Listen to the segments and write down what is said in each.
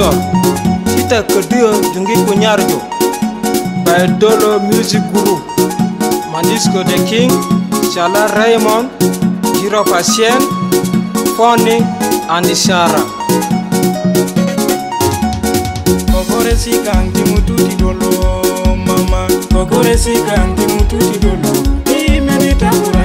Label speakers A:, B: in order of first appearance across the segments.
A: Dijor Sita kedua jungi kunyarjo by Dolo Music Group Mandisco The King Shala Raymond Jiro Pasien Foni and Shara
B: Kokore sikang timutu tidolo mama Kokore sikang timutu tidolo Imeni tabura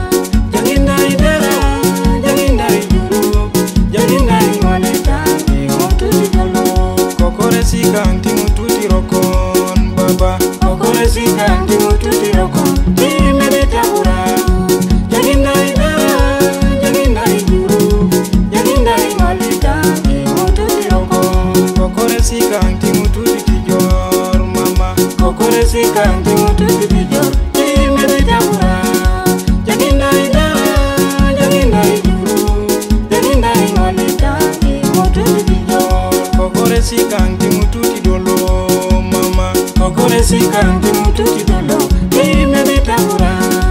B: Jaginda idera Jaginda iduru Jaginda imaneta Timutu tidolo Kokore sikang timutu tirokon baba Kokore sikang timutu tirokon Imeni tabura Jaginda idera Jaginda iduru Jaginda imaneta Timutu tirokon Kokore sikang timutu dijor mama Kokore sikang timutu dijor Imeni tabura Jaginda idara Jaginda iduru Jaginda imaneta Timutu dijor Kokore sikang timutu tidolo mama Kokore sikang timutu tidolo Imeni tabura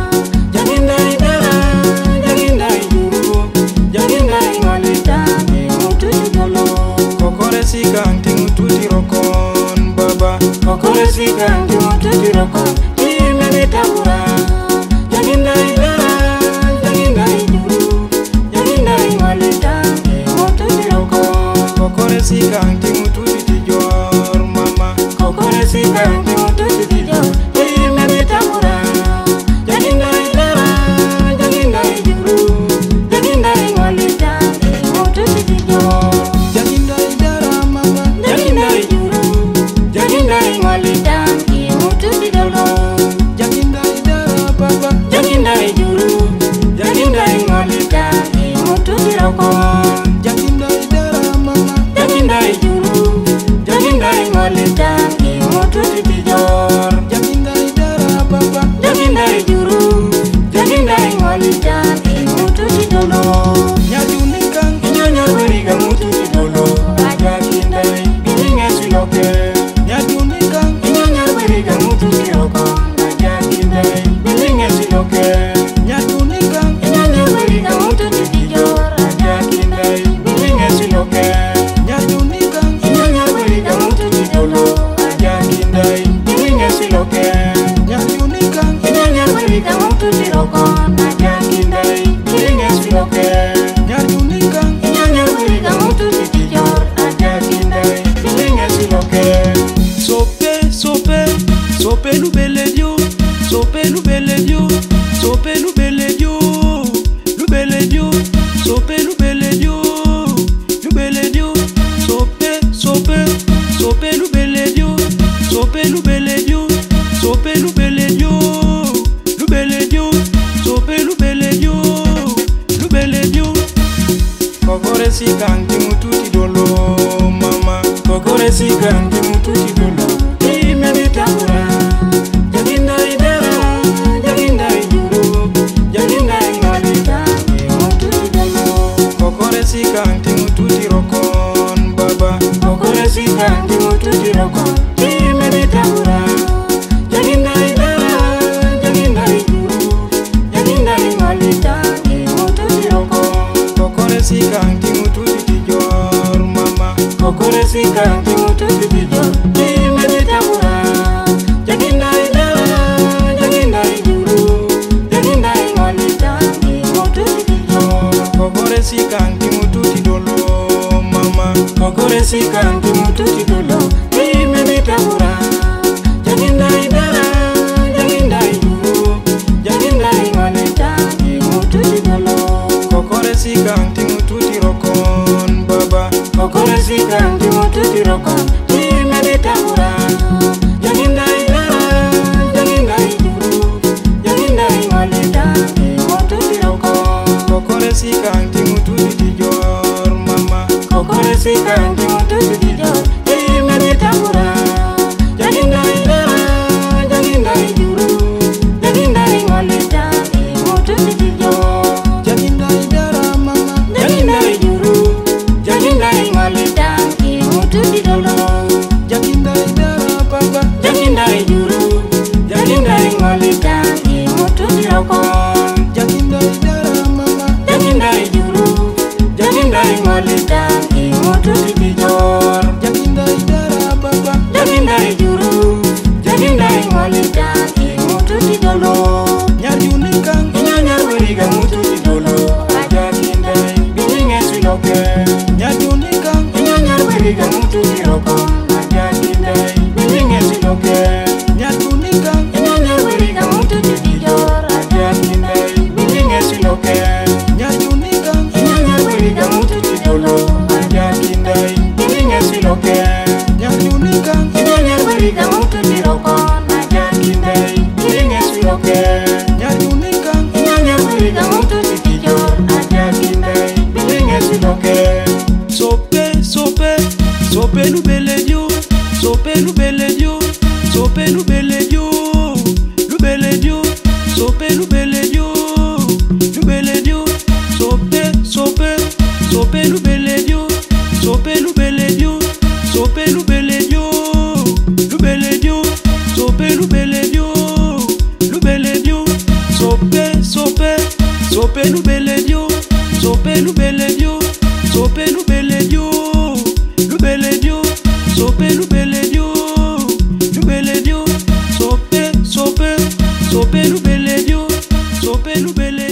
B: Jaginda idara Jaginda iduru Jaginda imaneta Timutu tidolo Kokore sikang timutu tirokon baba Kokore sikang timutu tirokon Imeni tabura Jaginda idara Jaginda iduru Jaginda imaneta Timutu tirokon Kokore sikang timutu dijor mama Kokore sikang timutu dijor Imeni tabura Jaginda idara Jaginda iduru Jaginda imaneta Timutu dijor Jaginda idara mama Jaginda iduru Jaginda imaneta Timutu dijolo Jaginda idara baba Jaginda iduru Jaginda imaneta Timutu dirokon Jaginda idara mama Jaginda iduru Jaginda imaneta Timutu dijor Jaginda idara baba Jaginda iduru Jaginda imaneta Timutu dijolo Nyajunikang inyonya beriga mutu dijolo Jaginda bilinga siloke Nyajunikang inyonya beriga mutu dirokon Jaginda bilinga siloke Nyajunikang inyonya beriga mutu dijor Jaginda bilinga siloke Nyajunikang inyonya beriga mutu dijolo Jaginda bilinga siloke Nyajunikang inyonya beriga mutu dirokon Jaginda bilinga siloke Nyajunikang inyonya beriga mutu dijor Jaginda bilinga siloke Sope lubeledio Sope lubeledio Sope lubeledio Lubeledio Sope lubeledio Lubeledio Sope lubeledio Sope lubeledio Sope lubeledio Lubeledio Sope lubeledio Lubeledio Kokore sikang timutu tidolo mama Kokore sikang timutu tidolo Imeni tabura Jaginda idara Jaginda iduru Jaginda imaneta Timutu tidolo Kokore sikang timutu tirokon baba Kokore sikang timutu tirokon Imeni tabura Jaginda idara Jaginda iduru Jaginda imaneta Timutu tirokon Kokore sikang timutu dijor mama Kokore sikang timutu dijor Imeni tabura Jaginda idara Jaginda iduru Jaginda imaneta Timutu dijor Kokore sikang timutu tidolo mama Kokore sikang timutu tidolo Imeni tabura Jaginda idara Jaginda iduru Jaginda imaneta Timutu dijolo Kokore sikang timutu tirokon baba Kokore sikang timutu tirokon lubeledio, sope lubeledio, lubeledio, sope lubeledio, lubeledio, sope, sope, sope lubeledio, sope lubeledio, sope lubeledio, lubeledio, sope lubeledio, lubeledio, sope, sope, sope lubeledio, sope lubeledio, sope lubeledio, lubeledio, sope lubeledio, lubeledio, sope, sope, sope lubeledio, sope lubeledio.